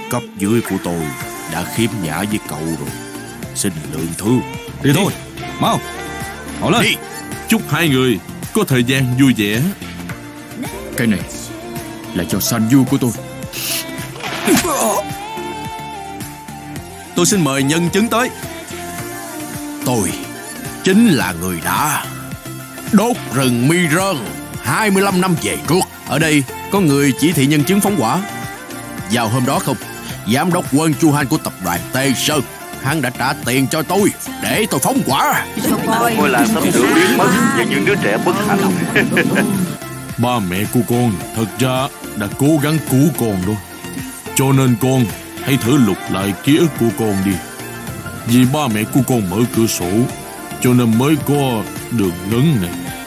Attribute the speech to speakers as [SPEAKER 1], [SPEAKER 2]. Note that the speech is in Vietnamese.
[SPEAKER 1] cấp dưới của tôi đã khiếm nhã với cậu rồi. Xin lượng thứ.
[SPEAKER 2] Đi thôi, mau, mau lên.
[SPEAKER 1] Đi.
[SPEAKER 3] Chúc hai người có thời gian vui vẻ.
[SPEAKER 2] Cái này là cho sanh vui của tôi.
[SPEAKER 1] Tôi xin mời nhân chứng tới. Tôi chính là người đã đốt rừng Mi Rơn 25 năm về trước. Ở đây có người chỉ thị nhân chứng phóng hỏa. Vào hôm đó không, giám đốc Quân Chu Han của tập đoàn Tê Sơn, hắn đã trả tiền cho tôi để tôi phóng hỏa.
[SPEAKER 4] Ngôi làng sắp sửa biến mất và những đứa trẻ bất hạnh.
[SPEAKER 3] Ba mẹ của con thật ra đã cố gắng cứu con đó. Cho nên con hãy thử lục lại ký ức của con đi. Vì ba mẹ của con mở cửa sổ, cho nên mới có đường ngấn này.